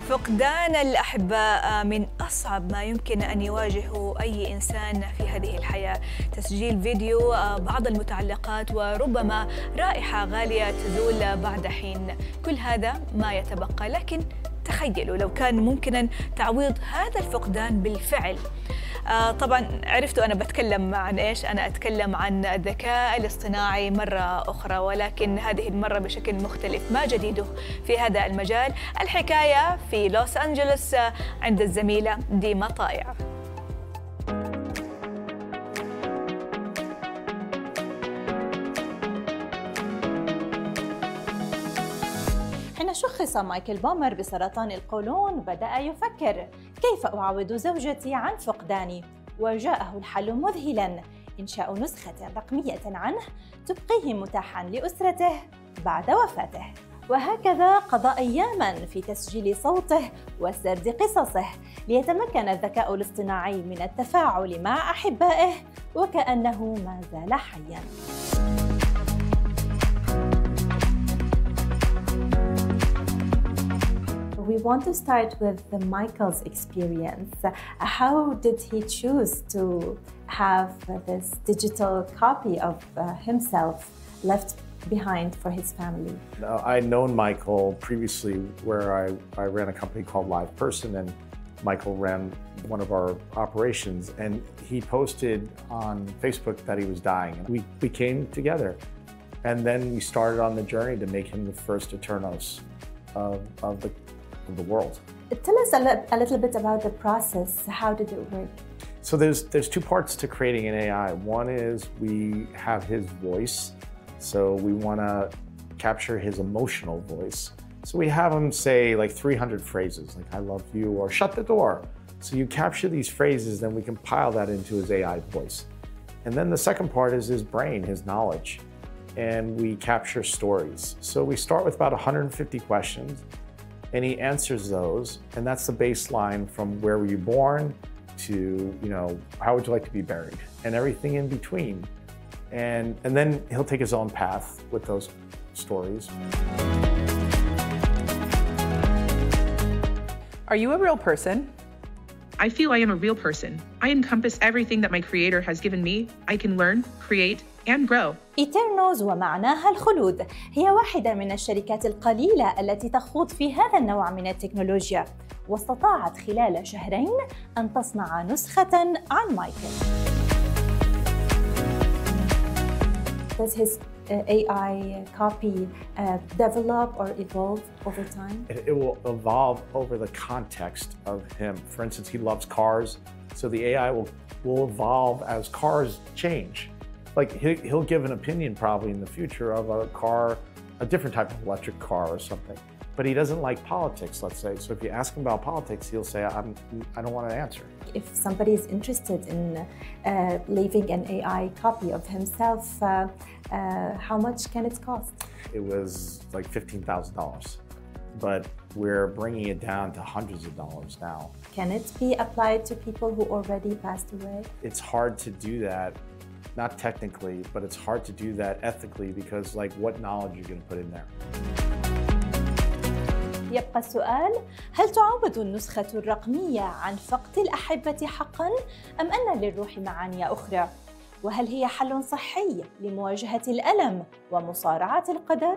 فقدان الأحباء من أصعب ما يمكن أن يواجهه أي إنسان في هذه الحياة. تسجيل فيديو بعض المتعلقات وربما رائحة غالية تزول بعد حين، كل هذا ما يتبقى. لكن تخيلوا لو كان ممكنا تعويض هذا الفقدان بالفعل. طبعا عرفتوا أنا بتكلم عن إيش؟ أنا أتكلم عن الذكاء الاصطناعي مرة أخرى، ولكن هذه المرة بشكل مختلف. ما جديده في هذا المجال؟ الحكاية في لوس أنجلوس عند الزميلة ديما طائع. حين شخص مايكل بومر بسرطان القولون بدأ يفكر: كيف أعوض زوجتي عن فقداني؟ وجاءه الحل مذهلاً: إنشاء نسخة رقمية عنه تبقيه متاحاً لأسرته بعد وفاته. وهكذا قضى أياماً في تسجيل صوته وسرد قصصه ليتمكن الذكاء الاصطناعي من التفاعل مع أحبائه وكأنه ما زال حياً. We want to start with Michael's experience. How did he choose to have this digital copy of himself left behind for his family? I'd known Michael previously where I ran a company called Live Person, and Michael ran one of our operations, and he posted on Facebook that he was dying. We came together, and then we started on the journey to make him the first Eternos of the world. Tell us a little bit about the process. How did it work? So there's two parts to creating an AI. One is we have his voice, so we want to capture his emotional voice. So we have him say like 300 phrases, like "I love you" or "shut the door." So you capture these phrases, then we compile that into his AI voice. And then the second part is his brain, his knowledge, and we capture stories. So we start with about 150 questions, and he answers those, and that's the baseline from where were you born to, you know, how would you like to be buried, and everything in between. And then he'll take his own path with those stories. Are you a real person? I feel I am a real person. I encompass everything that my creator has given me. I can learn, create, and grow. Eternos ومعناها الخلود هي واحدة من الشركات القليلة التي تخوض في هذا النوع من التكنولوجيا، واستطاعت خلال شهرين أن تصنع نسخة عن مايكل. Does his AI copy develop or evolve over time? It will evolve over the context of him. For instance, he loves cars, so the AI will evolve as cars change. Like he'll give an opinion probably in the future of a car, a different type of electric car or something. But he doesn't like politics, let's say. So if you ask him about politics, he'll say, I don't want to answer. If somebody is interested in leaving an AI copy of himself, how much can it cost? It was like $15,000, but we're bringing it down to hundreds of dollars now. Can it be applied to people who already passed away? It's hard to do that. Not technically, but it's hard to do that ethically because, like, what knowledge are you going to put in there? يبقى السؤال: هل تعوض النسخة الرقمية عن فقد الأحبة حقاً؟ أم أن للروح معاني أخرى؟ وهل هي حل صحي لمواجهة الألم ومصارعة القدر؟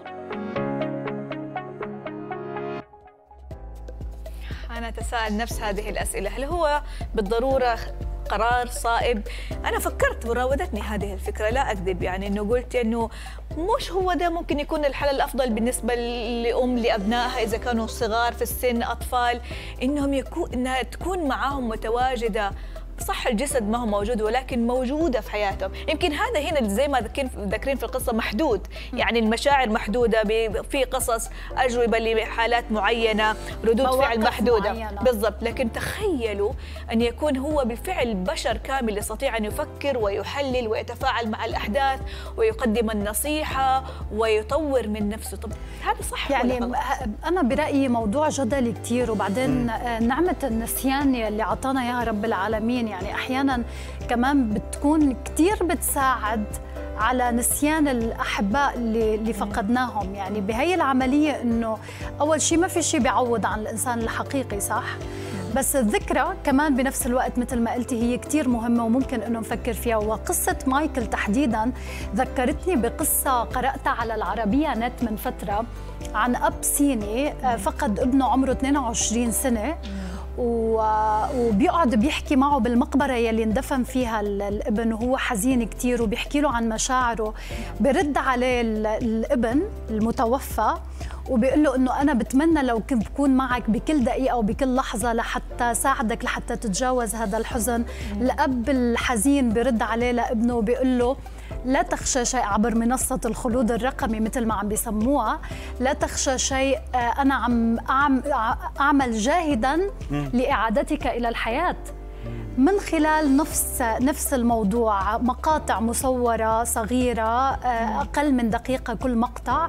أنا أتساءل نفس هذه الأسئلة. هل هو بالضرورة قرار صائب؟ أنا فكرت وراودتني هذه الفكرة، لا أكذب، يعني إنه قلت إنه مش هو ده ممكن يكون الحل الأفضل بالنسبة لأم لأبنائها إذا كانوا صغار في السن، أطفال، إنها تكون معاهم متواجدة. صح الجسد ما هو موجود ولكن موجودة في حياتهم. يمكن هذا هنا زي ما ذاكرين في القصة محدود، يعني المشاعر محدودة، في قصص أجوبة لحالات معينة، ردود فعل محدودة بالضبط. لكن تخيلوا أن يكون هو بالفعل بشر كامل يستطيع أن يفكر ويحلل ويتفاعل مع الأحداث ويقدم النصيحة ويطور من نفسه. طب هذا صح يعني ولا غلط؟ أنا برأيي موضوع جدلي كتير، وبعدين نعمة النسيان اللي عطانا إياها رب العالمين يعني أحياناً كمان بتكون كتير بتساعد على نسيان الأحباء اللي فقدناهم. يعني بهي العملية إنه أول شيء ما في شيء بيعوض عن الإنسان الحقيقي، صح؟ بس الذكرى كمان بنفس الوقت مثل ما قلتي هي كتير مهمة وممكن إنه نفكر فيها. وقصة مايكل تحديداً ذكرتني بقصة قرأتها على العربية نت من فترة عن أب صيني فقد ابنه عمره 22 سنة، وبيقعد بيحكي معه بالمقبرة يلي اندفن فيها الابن وهو حزين كتير وبيحكي له عن مشاعره. برد عليه الابن المتوفى وبيقول له إنه أنا بتمنى لو كنت بكون معك بكل دقيقة وبكل لحظة لحتى ساعدك لحتى تتجاوز هذا الحزن. الأب الحزين برد عليه لابنه وبيقول له لا تخشى شيء عبر منصة الخلود الرقمي مثل ما عم بيسموها، لا تخشى شيء، أنا عم أعمل جاهداً لإعادتك إلى الحياة. من خلال نفس الموضوع، مقاطع مصورة صغيرة أقل من دقيقة كل مقطع،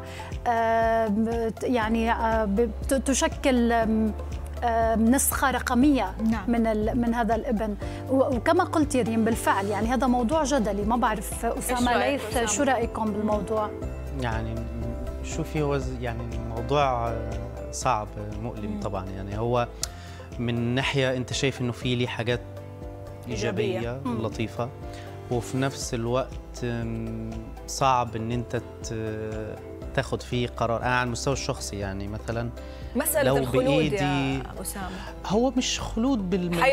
يعني تشكل نسخة رقمية من هذا الابن. وكما قلت ريم بالفعل يعني هذا موضوع جدلي. ما بعرف أسامة ليث شو رأيكم بالموضوع؟ يعني شوفي هو يعني موضوع صعب مؤلم طبعا. يعني هو من ناحية أنت شايف إنه في لي حاجات إيجابية لطيفة، وفي نفس الوقت صعب إن أنت تاخد فيه قرار. أنا على المستوى الشخصي يعني مثلا مسألة الخلود يا أسامة، هو مش خلود بالمفهوم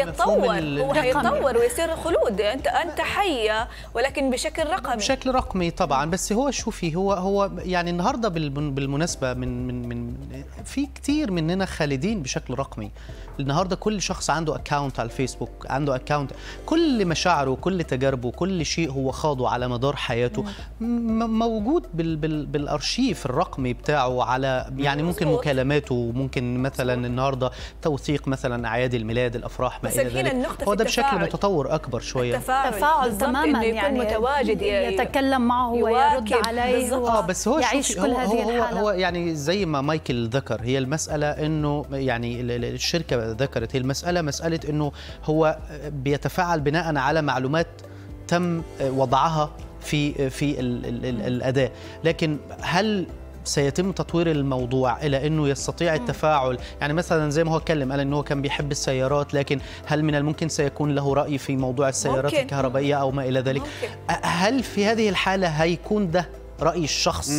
هو حيتطور ويصير خلود. أنت حية ولكن بشكل رقمي طبعا. بس هو شوفي هو يعني النهارده بالمناسبة من في كتير مننا خالدين بشكل رقمي. النهارده كل شخص عنده اكاونت على الفيسبوك، عنده اكاونت، كل مشاعره كل تجاربه كل شيء هو خاضه على مدار حياته موجود بالارشيف الرقمي بتاعه، على يعني ممكن مكالماته، ممكن مثلا النهارده توثيق مثلا اعياد الميلاد، الافراح، ما الى ذلك. هو ده بشكل متطور اكبر شويه. التفاعل تماما، يعني متواجد، يتكلم معه ويرد عليه، بس هو يعيش كل هذه الحالة. هو يعني زي ما مايكل ذكر، هي المساله انه يعني الشركه ذكرت، هي المساله مساله انه هو بيتفاعل بناء على معلومات تم وضعها في الاداء. لكن هل سيتم تطوير الموضوع إلى أنه يستطيع التفاعل؟ يعني مثلا زي ما هو اتكلم قال أنه هو كان بيحب السيارات، لكن هل من الممكن سيكون له رأي في موضوع السيارات الكهربائية أو ما إلى ذلك؟ هل في هذه الحالة هيكون ده رأي الشخص؟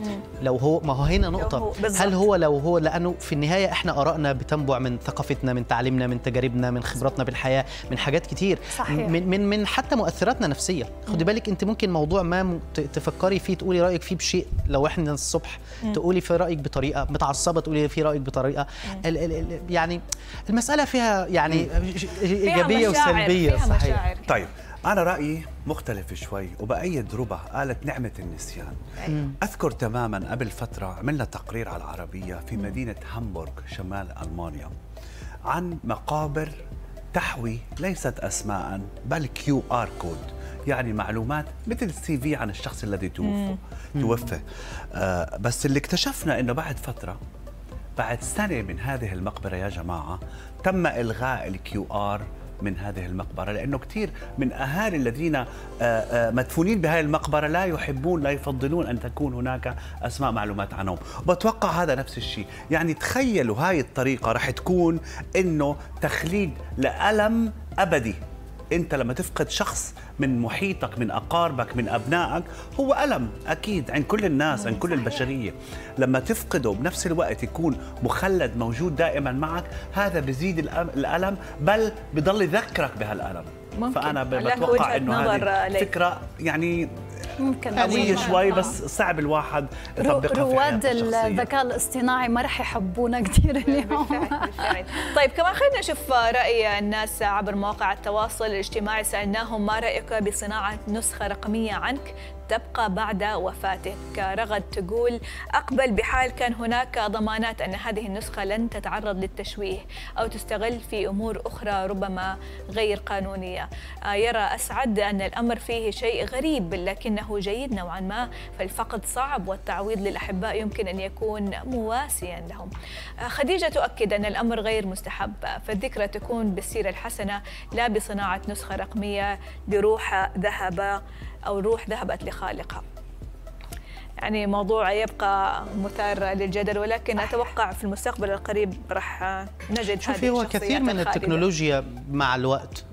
لو هو، ما هو هنا نقطة، هل هو لو هو، لأنه في النهاية إحنا آرائنا بتنبع من ثقافتنا، من تعليمنا، من تجاربنا، من خبراتنا بالحياة، من حاجات كتير، صحيح. من حتى مؤثراتنا نفسية. خدي بالك أنت ممكن موضوع ما تفكري فيه تقولي رأيك فيه بشيء، لو إحنا الصبح تقولي في رأيك بطريقة، متعصبة تقولي في رأيك بطريقة. يعني المسألة فيها يعني إيجابية وسلبية. صحيح. طيب أنا رأيي مختلف شوي وبأيد ربع قالت نعمة النسيان. أذكر تماما قبل فترة عملنا تقرير على العربية في مدينة هامبورغ شمال ألمانيا عن مقابر تحوي ليست أسماء بل QR كود، يعني معلومات مثل CV عن الشخص الذي توفى. بس اللي اكتشفنا إنه بعد فترة، بعد سنة من هذه المقبرة يا جماعة، تم إلغاء QR من هذه المقبرة، لأنه كثير من أهالي الذين مدفونين بهذه المقبرة لا يحبون، لا يفضلون أن تكون هناك أسماء معلومات عنهم. وبتوقع هذا نفس الشيء. يعني تخيلوا هاي الطريقة رح تكون إنه تخليد لألم أبدي. أنت لما تفقد شخص من محيطك، من أقاربك، من أبنائك، هو ألم أكيد عند كل الناس، عند كل البشرية. لما تفقده بنفس الوقت يكون مخلد موجود دائما معك، هذا بزيد الألم، بل بضل يذكرك بهالألم. فأنا بتوقع إنه هذه فكرة يعني ممكن قوية شوي، بس صعب الواحد يطبقها. رواد الذكاء الاصطناعي ما رح يحبونا كثير اليوم. طيب كمان خلينا نشوف رأي الناس عبر مواقع التواصل الاجتماعي. سألناهم ما رأيك بصناعة نسخة رقمية عنك تبقى بعد وفاتك؟ رغد تقول أقبل بحال كان هناك ضمانات أن هذه النسخة لن تتعرض للتشويه أو تستغل في أمور أخرى ربما غير قانونية. يرى أسعد أن الأمر فيه شيء غريب لكنه جيد نوعا ما، فالفقد صعب والتعويض للأحباء يمكن أن يكون مواسيا لهم. خديجة تؤكد أن الأمر غير مستحب، فالذكرى تكون بالسيرة الحسنة لا بصناعة نسخة رقمية لروح ذهب أو الروح ذهبت لخالقها. يعني موضوع يبقى مثار للجدل، ولكن أتوقع في المستقبل القريب راح نجد شوفي هو كثير من التكنولوجيا مع الوقت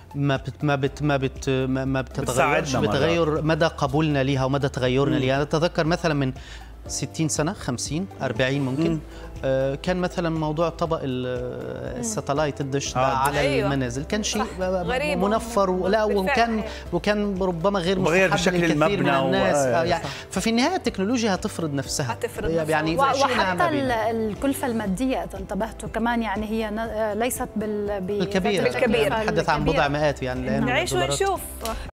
ما بتتغيرش بتغير مدى قبولنا ليها ومدى تغيرنا ليها. أنا أتذكر مثلا من 60 سنة 50 40 ممكن كان مثلا موضوع طبق الساتلايت الدش على المنازل كان شيء منفر وكان ربما غير مستحب لكثير من الناس يعني. ففي النهاية التكنولوجيا هتفرض نفسها يعني وحتى الكلفة المادية إذا انتبهتوا كمان يعني هي ليست بالكبير، نتحدث عن بضع مئات يعني نعيش ونشوف.